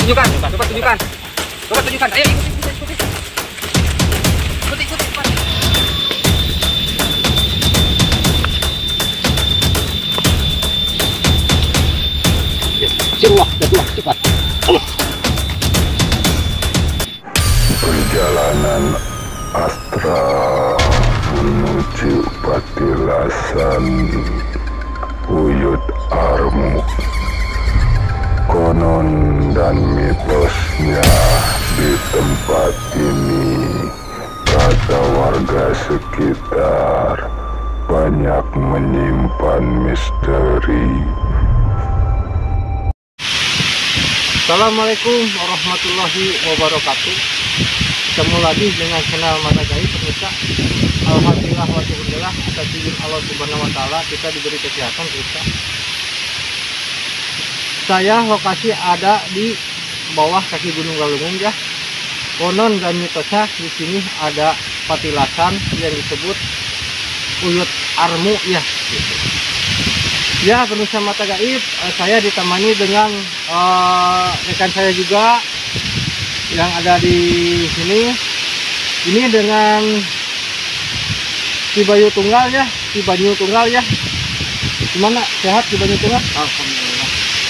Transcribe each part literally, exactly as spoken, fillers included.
tunjukkan, coba, coba tunjukkan. Coba tunjukkan. Ayo ikuti, ikuti, ikuti. Ikuti, ikuti, cepat. Sirwah, jatuh, cepat. Allah. Perjalanan Astra menuju Patilasan Uyut Armu. Konon dan mitosnya di tempat ini, kata warga sekitar, banyak menyimpan misteri. Assalamualaikum warahmatullahi wabarakatuh. Ketemu lagi dengan channel Mata Gaib pemirsa. Alhamdulillah wa syukurillah atas izin Allah Subhanahu wa taala kita diberi kesehatan pemirsa. Saya lokasi ada di bawah kaki Gunung Galunggung ya. Konon dan mitosnya di sini ada patilasan yang disebut Uyut Armu ya. Gitu. Ya pemirsa Mata Gaib, saya ditemani dengan uh, rekan saya juga yang ada di sini. Ini dengan Cibayu Tunggal ya, Cibayu Tunggal ya. Gimana, sehat Cibayu Tunggal? Alhamdulillah.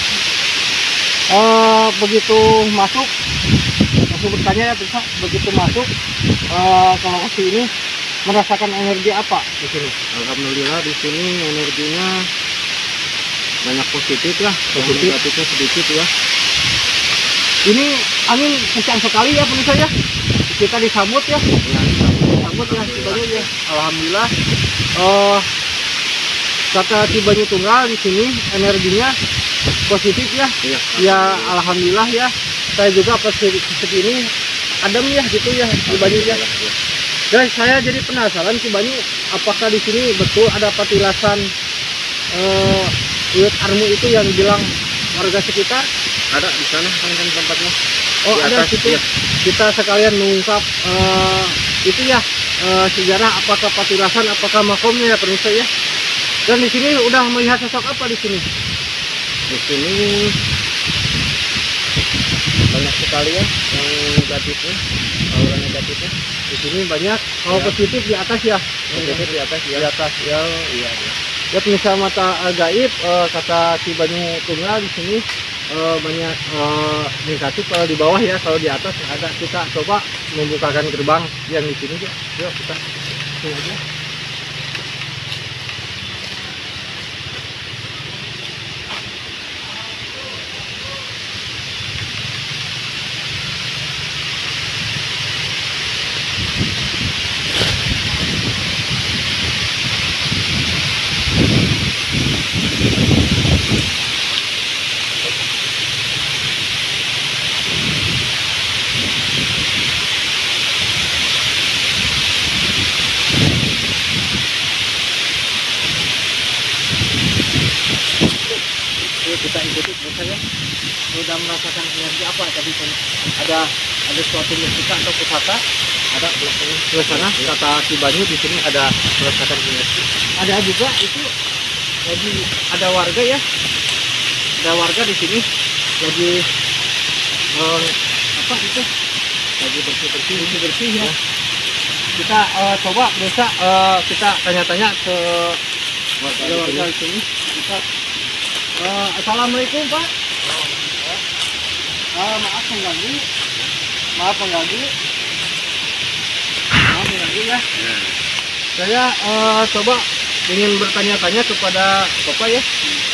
Uh, begitu masuk, langsung bertanya ya bisa. Begitu masuk uh, ke lokasi ini merasakan energi apa di sini? Alhamdulillah di sini energinya banyak positif ya, Positif. negatifnya sedikit ya. Ini angin kencang sekali ya pemirsa ya. Kita disambut ya. Ya, Disambut ya, Cibanyu ya. Alhamdulillah. Uh, kata Cibanyu Tunggal di sini energinya positif ya. Iya. Ya alhamdulillah ya. Saya juga pas di ini adem ya gitu ya Cibanyu ya. Guys, saya jadi penasaran Cibanyu, apakah di sini betul ada patilasan uh, Uyut Armu itu yang bilang warga sekitar? Ada di sana kan tempatnya. Oh Di ada atas, situ. iya. Kita sekalian mengungkap uh, itu ya uh, sejarah apakah patilasan, apakah makomnya ya pemirsa ya. Dan di sini udah melihat sosok apa di sini? Di sini banyak sekali ya yang negatifnya, aura negatifnya. Di sini banyak. Kalau Ya. positif di atas ya. Positif di atas ya. Di atas ya. Iya. Ya pemirsa Mata Gaib, uh, kata Cibanyu Tunggal di sini uh, banyak uh, negatif kalau di bawah ya, kalau di atas nggak ada. Kita coba membukakan gerbang yang di sini ya. Yuk kita sini aja. Yuk kita ikuti misalnya. Sudah merasakan energi apa tadi? Ada ada suatu mustika atau pusaka? Ada belakangnya di sana. Kata Cibanyu di sini ada merasakan energi. Ada juga itu lagi ada warga ya. Ada warga di sini lagi eh, apa itu? Lagi bersih bersih bersih bersih ya. Kita eh, coba bisa eh, kita tanya-tanya ke warga warga di sini. Kita Uh, Assalamualaikum Pak. Uh, maaf mengganggu. Maaf mengganggu. Maaf mengganggu ya. Ya. Saya uh, coba ingin bertanya-tanya kepada Bapak ya.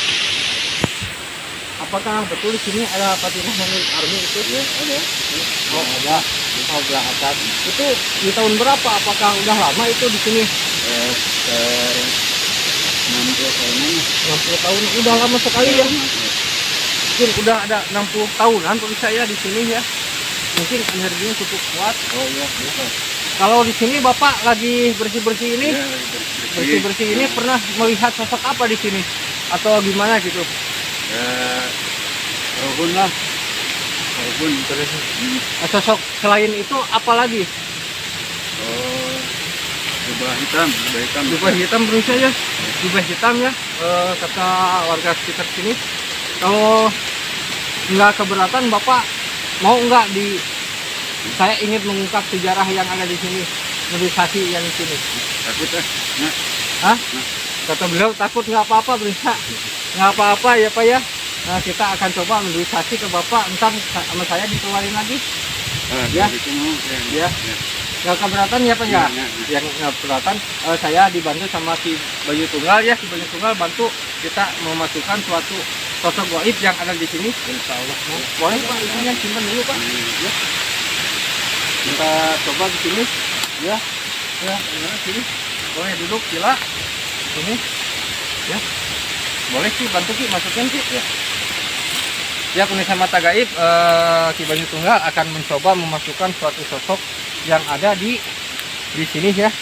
Apakah betul di sini ada patilasan Armu itu? Ya, ada. Oh ada. Oh belakang. Itu di tahun berapa? Apakah udah lama itu di sini? Eh, ter enam puluh tahunan. enam puluh tahun. Udah lama sekali ya. Mungkin udah ada enam puluh tahunan bagi saya di sini ya. Mungkin energinya cukup kuat. Oh iya, iya. Kalau di sini Bapak lagi bersih-bersih ini, Ya, bersih-bersih ini pernah melihat sosok apa di sini? Atau gimana gitu? Ya, Rohun lah. Rohun terus. Sosok selain itu apa lagi? Oh, jubah hitam, jubah hitam. Jubah hitam berusia ya, jubah hitam ya. E, kata warga sekitar sini, kalau nggak keberatan Bapak mau nggak di saya ingin mengungkap sejarah yang ada di sini, mobilisasi yang di sini. Takut ah. Nah. Hah? Kata beliau takut, nggak apa-apa Brisa, nggak apa-apa ya Pak ya. Nah, kita akan coba mobilisasi ke Bapak, entar sama saya dikeluarin lagi. Ah, Ya. gitu mau. Ya. Ya. Nggak keberatan ya Pak ya? Ya, ya, ya. Yang nggak keberatan, eh, saya dibantu sama si Bayu Tunggal ya, si Bayu Tunggal bantu kita memasukkan suatu sosok gaib yang ada di sini. Insya Allah. Nah, boleh Pak, ini simpan dulu Pak. Ya. Kita coba di sini, ya, ya, ya, sini. Boleh duduk, gila. Sini, ya. Boleh sih, bantu Ki, masukin Ki, ya. Ya, pemirsa mata gaib, eh, Ki Bayu Tunggal akan mencoba memasukkan suatu sosok yang ada di di sini ya.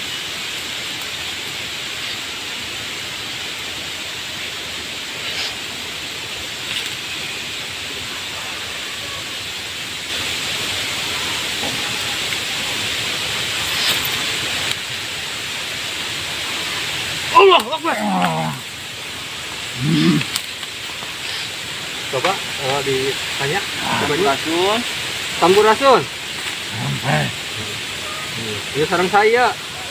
Allah Akbar. Coba uh, ditanya Rasun. Sampurasun. Ini sarang saya.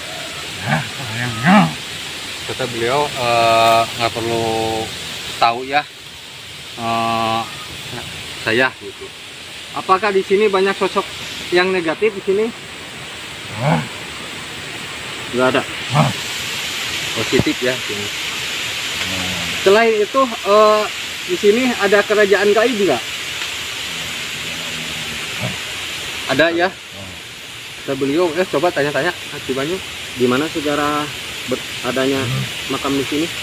Kata beliau eh, nggak perlu tahu ya eh, saya gitu. Apakah di sini banyak sosok yang negatif di sini? Nggak ada. Positif ya. Sini. Selain itu eh, di sini ada kerajaan gaib nggak? Ada ya. Kata beliau, eh coba tanya-tanya Hati Banyu, di mana sejarah ber- adanya makam di sini?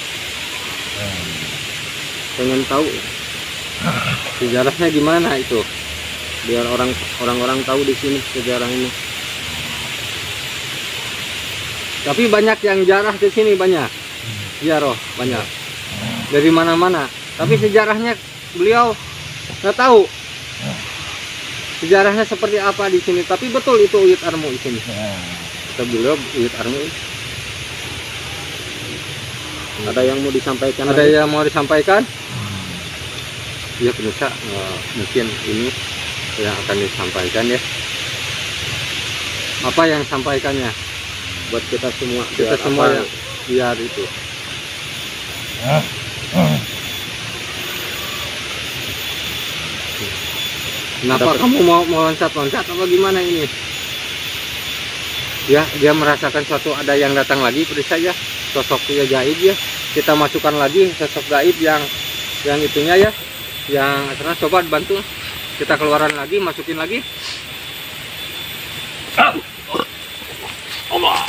Pengen tahu sejarahnya gimana itu, biar orang orang-orang tahu di sini sejarah ini. Tapi banyak yang jarah di sini, banyak. Iya roh, banyak. Dari mana-mana. Tapi sejarahnya beliau nggak tahu. Sejarahnya seperti apa di sini, tapi betul itu Uyut Armu di sini. Kita beliau Uyut Armu. Ada yang mau disampaikan? Ada lagi? Yang mau disampaikan? Ya pemirsa, uh, mungkin ini yang akan disampaikan ya. Apa yang sampaikannya? Buat kita semua. Kita semua ya. Biar itu. Kenapa Dapat. Kamu mau meloncat-loncat apa gimana ini? Ya, dia merasakan suatu ada yang datang lagi seperti saya, sosok ya gaib ya. Kita masukkan lagi sosok gaib yang yang itunya ya, yang karena coba bantu. Kita keluaran lagi, masukin lagi. Allah.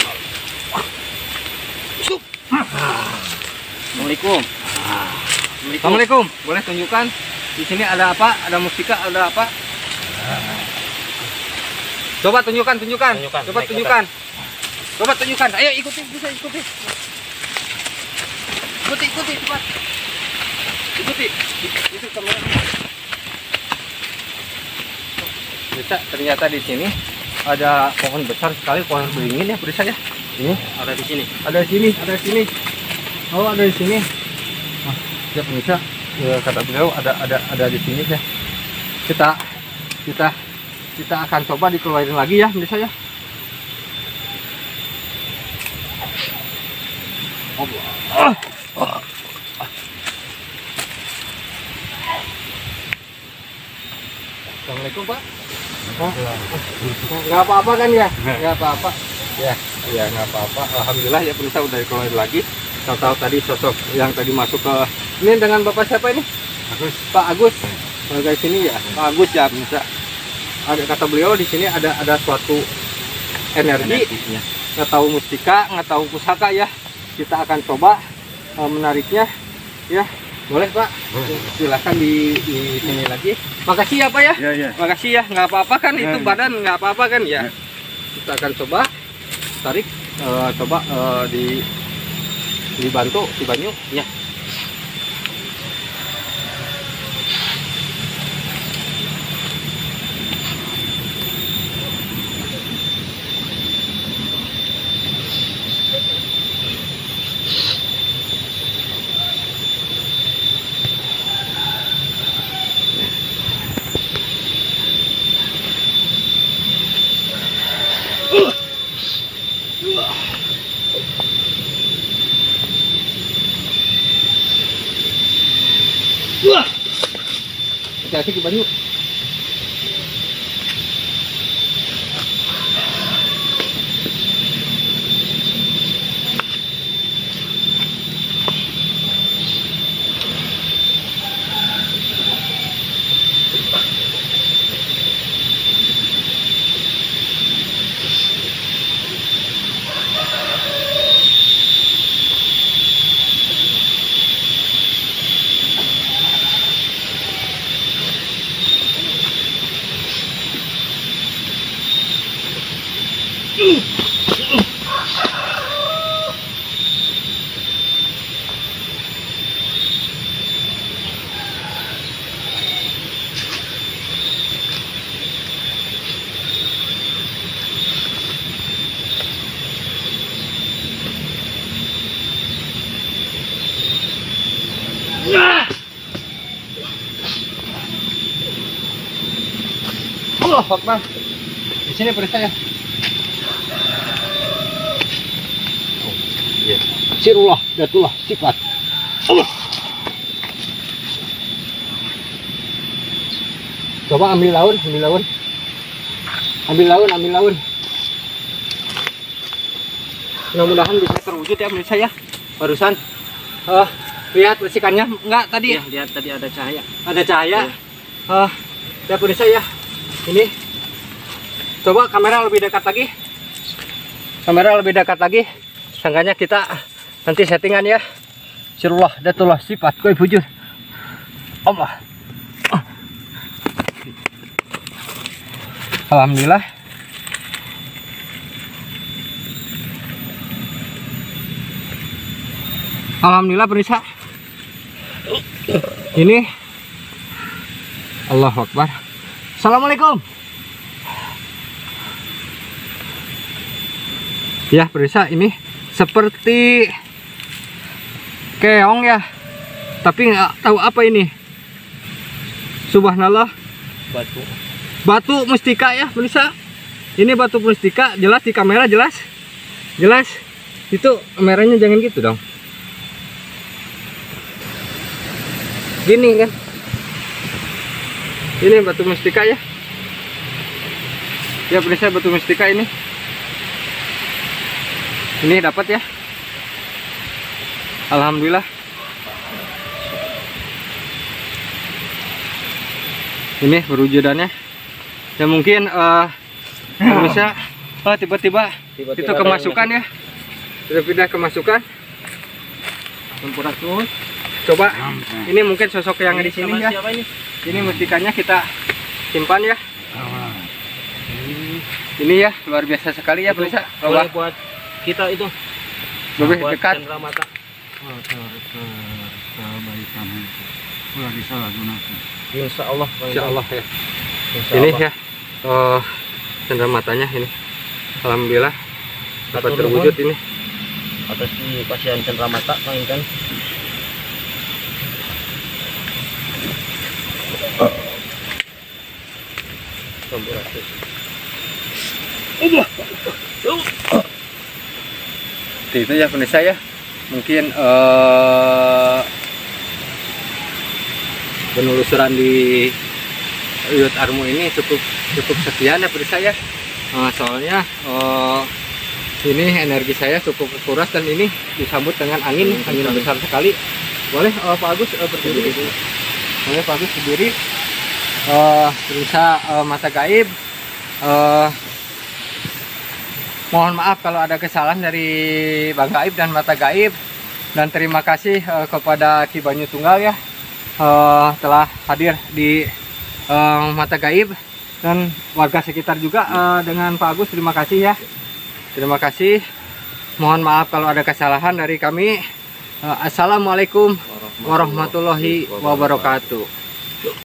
Assalamualaikum. Assalamualaikum. Boleh tunjukkan di sini ada apa? Ada mustika, ada apa? Coba tunjukkan, tunjukkan. tunjukkan Coba tunjukkan. Coba tunjukkan. Ayo ikuti, bisa ikuti. Ikuti, ikuti cepat. Ikuti. Itu kamera. Bisa ternyata di sini ada pohon besar sekali, pohon beringin ya, beri saya. Ini Ada di sini. ada di sini, ada di sini. Oh, ada di sini. Nah, ya pemirsa, ya, kata beliau ada ada ada di sini ya. Kita kita kita akan coba dikeluarin lagi ya, pemirsa ya. Allah. Ah. Assalamualaikum Pak. Oh, nggak apa-apa kan ya? Nggak apa-apa. Ya, ya nggak apa-apa. Alhamdulillah ya pemirsa udah dikeluarin lagi. Tahu-tahu tadi sosok yang tadi masuk ke ini dengan Bapak siapa ini? Agus. Pak Agus. Warga sini ya. Pak Agus ya pemirsa. Ada kata beliau di sini ada ada suatu energi. Energinya. Nggak tahu mustika, nggak tahu pusaka ya. Kita akan coba uh, menariknya ya. Boleh Pak? Boleh. Silahkan di, di sini lagi. Makasih ya Pak ya. Ya, ya. Makasih ya. Nggak apa-apa kan Ya, itu ya. badan nggak apa-apa kan ya. Ya. Kita akan coba tarik, uh, coba uh, di dibantu si Banyu ya. hati-hati Ki Banyu. Allah Akbar. Di sini periksa ya. Oh, iya. Sirullah, datullah, sifat. Allah. Coba ambil laun, ambil laun. Ambil laun, ambil laun. Mudah-mudahan bisa terwujud ya menurut saya. Barusan uh, lihat persikannya enggak tadi? Ya, lihat tadi ada cahaya. Ada cahaya. Ya. Uh, lihat menurut saya. Ini coba kamera lebih dekat lagi, kamera lebih dekat lagi, seenggaknya kita nanti settingan ya. Sirullah, datullah, sifat, koi wujud Allah. Alhamdulillah. Alhamdulillah pemirsa. Ini Allahu Akbar. Assalamualaikum. Ya pemirsa, ini seperti keong ya, tapi nggak tahu apa ini. Subhanallah. Batu. Batu mustika ya pemirsa. Ini batu mustika, jelas di kamera, jelas, jelas. Itu kameranya jangan gitu dong. Gini kan. Ini batu mustika ya. Ya pemirsa, batu mustika ini. Ini dapat ya. Alhamdulillah. Ini perwujudannya. Ya mungkin uh, pemirsa oh, tiba-tiba itu kemasukan ya. Sudah pindah kemasukan. Tempuratur. Coba ini mungkin sosok yang Ini di sini sama ya. siapa ini? Ini mustikanya kita simpan ya. Ini ya luar biasa sekali ya Itu pemirsa. boleh Coba buat kita itu. lebih Buat dekat. cendera mata. Insya Allah. Insya Allah ya. Insya Ini Allah. ya oh, cendera matanya ini. Alhamdulillah dapat Atur terwujud ini. Atas di pasien cendera mata mainkan. Tempuratur. Itu ya pemirsa ya. Mungkin eh, penelusuran di Uyut Armu ini cukup cukup sekian ya pemirsa ya. Eh, soalnya eh, ini energi saya cukup kuras dan ini disambut dengan angin angin besar sekali. Boleh eh, Pak Agus eh, berdiri. Boleh Pak Agus berdiri. Eh, pemirsa eh, mata gaib. Eh, Mohon maaf kalau ada kesalahan dari Bang Gaib dan Mata Gaib. Dan terima kasih uh, kepada Ki Banyu Tunggal ya uh, telah hadir di uh, Mata Gaib. Dan warga sekitar juga uh, dengan Pak Agus, terima kasih ya. Terima kasih. Mohon maaf kalau ada kesalahan dari kami. Uh, Assalamualaikum warahmatullahi wabarakatuh.